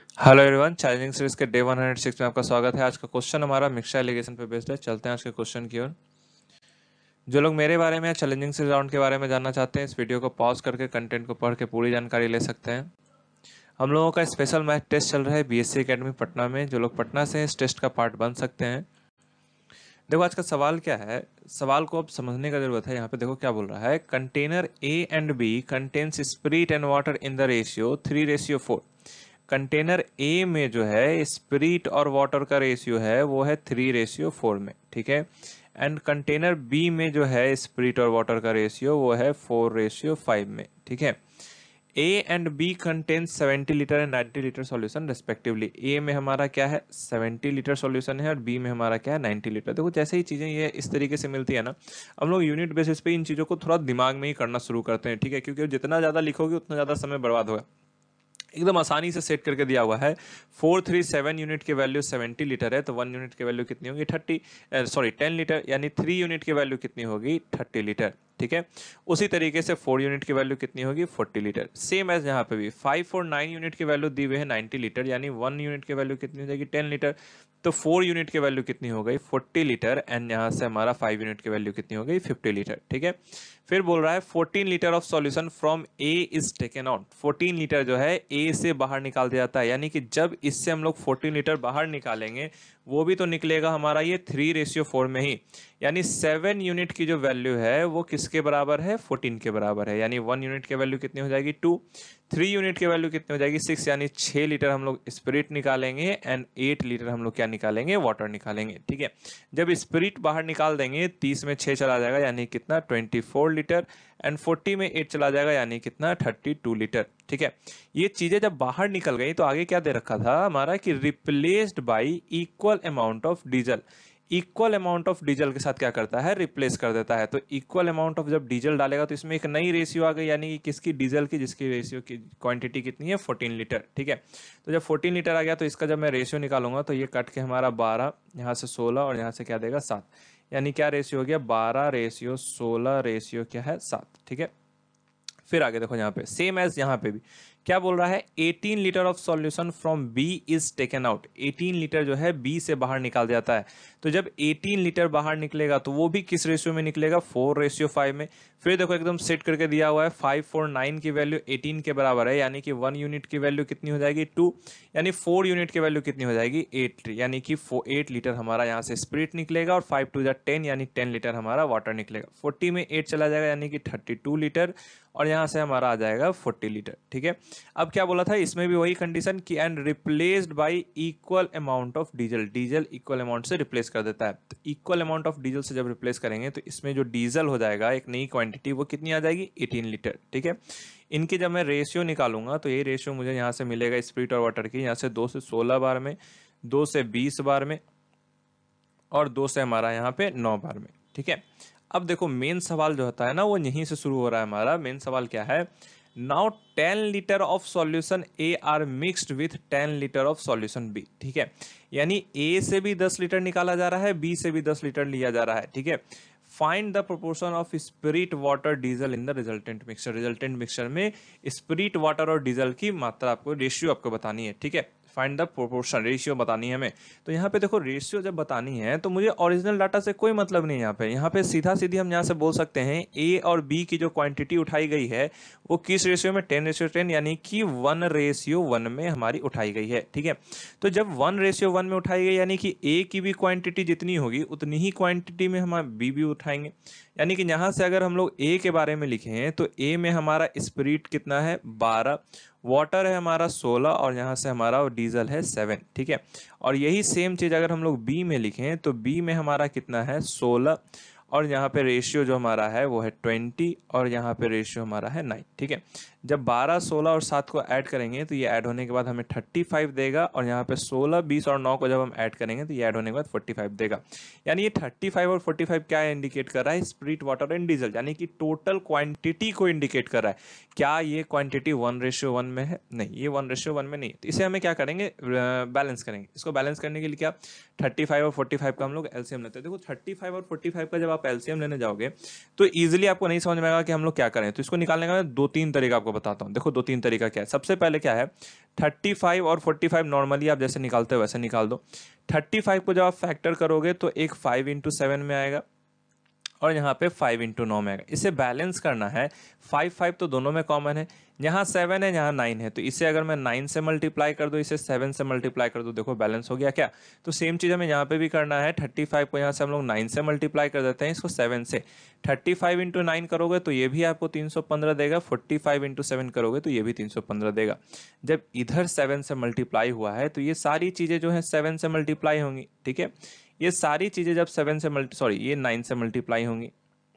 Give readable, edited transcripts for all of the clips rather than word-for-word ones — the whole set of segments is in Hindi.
हेलो एवरीवन, चैलेंजिंग सीरीज के डे 106 में आपका स्वागत है। आज का क्वेश्चन हमारा मिक्सचर एलिगेशन पे बेस्ड है। चलते हैं आज के क्वेश्चन की ओर। जो लोग मेरे बारे में या चैलेंजिंग सीरीज राउंड के बारे में जानना चाहते हैं, इस वीडियो को पॉज करके कंटेंट को पढ़ के पूरी जानकारी ले सकते हैं। हम लोगों का स्पेशल मैथ टेस्ट चल रहा है बीएससी एकेडमी पटना में। जो लोग पटना से हैं, इस टेस्ट का पार्ट बन सकते हैं। देखो आज का सवाल क्या है, सवाल को अब समझने का जरूरत है। यहाँ पे देखो क्या बोल रहा है, container A and B contains spirit and water in the ratio 3:4। Container A में जो है स्पिरिट और वाटर का रेशियो है वो है 3:4 में, ठीक है। एंड कंटेनर बी में जो है स्पिरिट और वाटर का रेशियो वो है 4:5 में, ठीक है। A and B contain 70 litre and 90 litre solution respectively. A में हमारा क्या है 70 लीटर सॉल्यूशन है और बी में हमारा क्या है 90 लीटर। देखो जैसे ही चीजें ये इस तरीके से मिलती है ना, हम लोग यूनिट बेसिस पे इन चीजों को थोड़ा दिमाग में ही करना शुरू करते हैं, ठीक है। क्योंकि जितना ज्यादा लिखोगे उतना ज्यादा समय बर्बाद होगा। एकदम आसानी से सेट करके दिया हुआ है। 437 यूनिट की वैल्यू 70 लीटर है, तो 1 यूनिट की वैल्यू कितनी होगी 10 लीटर, यानी 3 यूनिट की वैल्यू कितनी होगी 30 लीटर, ठीक है। उसी तरीके से 4 यूनिट की वैल्यू कितनी होगी 40 लीटर। सेम एज यहाँ पे भी 5 और 9 यूनिट की वैल्यू दी हुई है 90 लीटर, यानी 1 यूनिट की वैल्यू कितनी हो जाएगी 10 लीटर। तो 4 यूनिट की वैल्यू कितनी हो गई 40 लीटर, एंड यहाँ से हमारा 5 यूनिट की वैल्यू कितनी हो गई 50 लीटर, ठीक है। फिर बोल रहा है 14 litre of solution from A is taken out. 14 litre जो है ए से बाहर निकाल दिया जाता है, यानी कि जब इससे हम लोग 14 लीटर बाहर निकालेंगे वो भी तो निकलेगा हमारा ये 3:4 में ही। यानी 7 यूनिट की जो वैल्यू है वो किसके बराबर है 14 के बराबर है। यानी 1 यूनिट की वैल्यू कितनी हो जाएगी 2, 3 यूनिट की वैल्यू कितनी हो जाएगी 6, यानी 6 लीटर हम लोग स्पिरिट निकालेंगे एंड 8 लीटर हम लोग क्या निकालेंगे वाटर निकालेंगे, ठीक है। जब स्पिरिट बाहर निकाल देंगे 30 में 6 चला जाएगा, यानी कितना 24 लीटर, एंड 40 में 8 चला जाएगा, यानी कितना 32 लीटर, ठीक है। ये चीजें जब बाहर निकल गई तो आगे क्या दे रखा था हमारा कि replaced by equal amount of diesel. Equal amount of diesel के साथ क्या करता है रिप्लेस कर देता है। तो इक्वल अमाउंट ऑफ जब डीजल डालेगा तो इसमें एक नई रेशियो आ गई, यानी कि किसकी डीजल की, जिसकी रेशियो की क्वांटिटी कितनी है 14 लीटर, ठीक है। तो जब 14 लीटर आ गया तो इसका जब मैं रेशियो निकालूंगा तो ये कट के हमारा 12, यहाँ से 16 और यहाँ से क्या देगा 7, यानी क्या रेशियो हो गया 12:16 रेशियो क्या है 7, ठीक है। फिर आगे देखो यहाँ पे सेम एज यहाँ पे भी क्या बोल रहा है 18 litre of solution from B is taken out. 18 litre जो है बी से बाहर निकाल जाता है। तो जब 18 लीटर बाहर निकलेगा तो वो भी किस रेशियो में निकलेगा 4:5 में। फिर देखो एकदम सेट करके दिया हुआ है 549 की वैल्यू 18 के बराबर है, यानी कि 1 यूनिट की वैल्यू कितनी हो जाएगी 2, यानी 4 यूनिट की वैल्यू कितनी हो जाएगी 8, यानी कि 8 लीटर हमारा यहाँ से स्पिरिट निकलेगा और 5 2 10, यानी 10 लीटर हमारा वाटर निकलेगा। 40 में 8 चला जाएगा, यानी कि 32 लीटर, और यहाँ से हमारा आ जाएगा 40 लीटर, ठीक है। अब क्या बोला था इसमें भी वही कंडीशन कि and replaced by equal amount of diesel. Diesel equal amount से रिप्लेस कर देता है। तो इक्वल अमाउंट ऑफ डीजल से जब रिप्लेस करेंगे तो इसमें जो डीजल हो जाएगा एक नई क्वांटिटी, वो कितनी आ जाएगी 18 लीटर, ठीक है। इनकी जब मैं रेशियो निकालूंगा तो ये रेशियो मुझे यहाँ से मिलेगा स्पिरिट और वाटर की, यहाँ से 2 से 16 बार में, 2 से 20 बार में, और 2 से हमारा यहाँ पे 9 बार में, ठीक है। अब देखो मेन सवाल जो होता है ना वो यहीं से शुरू हो रहा है। हमारा मेन सवाल क्या है, now 10 litre of solution A are mixed with 10 litre of solution B, ठीक है। यानी ए से भी 10 लीटर निकाला जा रहा है, बी से भी 10 लीटर लिया जा रहा है, ठीक है। Find the proportion of spirit water diesel in the resultant mixture. Resultant mixture में स्पिरिट वाटर और डीजल की मात्रा आपको, रेशियो आपको बतानी है, ठीक है। फाइंड द प्रोपोर्शन, रेशियो बतानी है हमें। तो यहाँ पे देखो रेशियो जब बतानी है तो मुझे ओरिजिनल डाटा से कोई मतलब नहीं है। यहाँ पे सीधा सीधी हम यहाँ से बोल सकते हैं ए और बी की जो क्वांटिटी उठाई गई है वो किस रेशियो में 10:10, यानी कि 1:1 में हमारी उठाई गई है, ठीक है। तो जब 1:1 में उठाई गई, यानी कि ए की भी क्वांटिटी जितनी होगी उतनी ही क्वांटिटी में हम बी भी उठाएंगे। यानी कि यहाँ से अगर हम लोग ए के बारे में लिखें तो ए में हमारा स्पिरिट कितना है 12, वाटर है हमारा 16, और यहाँ से हमारा डीजल है 7, ठीक है। और यही सेम चीज अगर हम लोग बी में लिखें तो बी में हमारा कितना है 16, और यहाँ पे रेशियो जो हमारा है वो है 20, और यहाँ पे रेशियो हमारा है 9, ठीक है। जब 12, 16 और 7 को ऐड करेंगे तो ये ऐड होने के बाद हमें 35 देगा, और यहाँ पे 16, 20 और 9 को जब हम ऐड करेंगे तो ये ऐड होने के बाद 45 देगा। यानी ये 35 और 45 क्या इंडिकेट कर रहा है स्पिरिट वाटर एंड डीजल, यानी कि टोटल क्वांटिटी को इंडिकेट कर रहा है। क्या ये क्वांटिटी 1:1 में है? नहीं, ये 1:1 में नहीं। तो इसे हमें क्या करेंगे बैलेंस करेंगे। इसको बैलेंस करने के लिए क्या 35 और 45 का हम लोग एलसीएम लेते हैं। देखो 35 और 45 का जब आप एलसीएम लेने जाओगे तो इजीली आपको नहीं समझ में आएगा कि हम लोग क्या करें। तो इसको निकालने का 2-3 तरीका आपको आपको बताता हूँ। देखो 2-3 तरीका क्या है। सबसे पहले क्या है, 35 और 45 नॉर्मली आप जैसे निकालते हो वैसे निकाल दो। 35 को जब आप फैक्टर करोगे तो एक 5 इंटू 7 में आएगा और यहाँ पे 5 इंटू 9 में आएगा। इसे बैलेंस करना है, 5 तो दोनों में कॉमन है, यहाँ 7 है यहाँ 9 है, तो इसे अगर मैं 9 से मल्टीप्लाई कर दूँ, इसे 7 से मल्टीप्लाई कर दूँ, देखो बैलेंस हो गया क्या। तो सेम चीज़ हमें यहाँ पे भी करना है, 35 को यहाँ से हम लोग 9 से मल्टीप्लाई कर देते हैं, इसको 7 से। 35 इंटू 9 करोगे तो ये भी आपको 315 देगा, 45 इंटू 7 करोगे तो ये भी 315 देगा। जब इधर 7 से मल्टीप्लाई हुआ है तो ये सारी चीज़ें जो है 7 से मल्टीप्लाई होंगी, ठीक है। ये सारी चीजें जब 7 से ये 9 से मल्टीप्लाई होंगी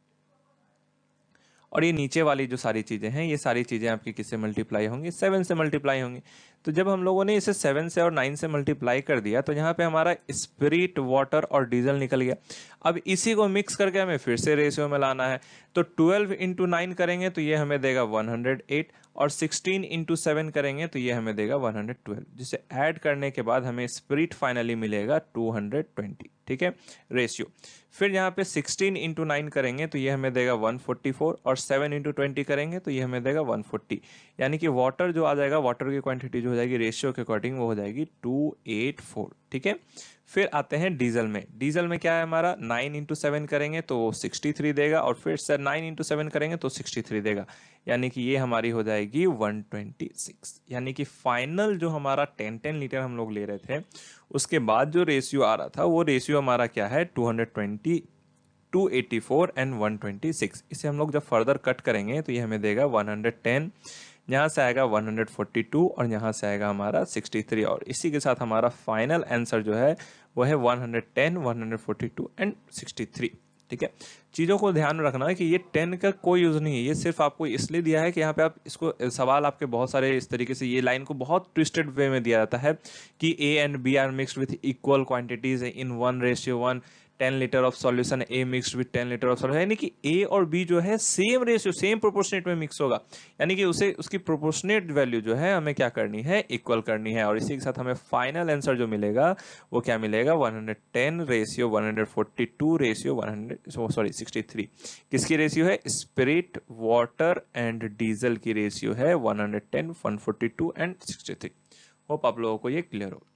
और ये नीचे वाली जो सारी चीजें हैं ये सारी चीजें आपकी किससे मल्टीप्लाई होंगी, 7 से मल्टीप्लाई होंगी। तो जब हम लोगों ने इसे 7 से और 9 से मल्टीप्लाई कर दिया तो यहाँ पे हमारा स्पिरिट, वाटर और डीजल निकल गया। अब इसी को मिक्स करके हमें फिर से रेशियो में लाना है, तो 12 इंटू 9 करेंगे तो ये हमें देगा 108 और 16 इंटू 7 करेंगे तो ये हमें देगा 112, जिसे ऐड करने के बाद हमें स्पिरिट फाइनली मिलेगा 220, ठीक है, रेशियो। फिर यहाँ पे 16 इंटू 9 करेंगे तो ये हमें देगा 144 और 7 इंटू 20 करेंगे तो ये हमें देगा 140, यानी कि वाटर जो आ जाएगा, वाटर की क्वांटिटी जो हो जाएगी रेशियो के अकॉर्डिंग वो हो जाएगी 284, ठीक है। फिर आते हैं डीजल में। डीजल में क्या है हमारा, 9 इंटू 7 करेंगे तो 63 देगा और फिर से 9 इंटू 7 करेंगे तो 63 देगा, यानी कि ये हमारी हो जाएगी 126। यानी कि फाइनल जो हमारा 10 लीटर हम लोग ले रहे थे उसके बाद जो रेशियो आ रहा था वो रेशियो हमारा क्या है, 220, 284 एंड 126। इसे हम लोग जब फर्दर कट करेंगे तो ये हमें देगा 110, यहाँ से आएगा 142 और यहाँ से आएगा हमारा 63, और इसी के साथ हमारा फाइनल आंसर जो है वो है 110, 142 एंड 63, ठीक है। चीज़ों को ध्यान में रखना है कि ये 10 का कोई यूज़ नहीं है, ये सिर्फ आपको इसलिए दिया है कि यहाँ पे आप इसको सवाल आपके बहुत सारे इस तरीके से, ये लाइन को बहुत ट्विस्टेड वे में दिया जाता है कि A and B are mixed with equal quantities in 1:1, 10 litre of solution A mixed with 10 litre of solution, यानी कि ए और बी जो है सेम रेशियो, सेम प्रोपोर्शनेट में मिक्स होगा, यानी कि उसे उसकी प्रोपोर्शनेट वैल्यू जो है हमें क्या करनी है, इक्वल करनी है। और इसी के साथ हमें फाइनल आंसर जो मिलेगा वो क्या मिलेगा, 110 रेशियो 142 रेशियो 63। किसकी रेशियो है, स्पिरिट, वाटर एंड डीजल की रेशियो है 110, 142 एंड 63। होप आप लोगों को ये क्लियर हो।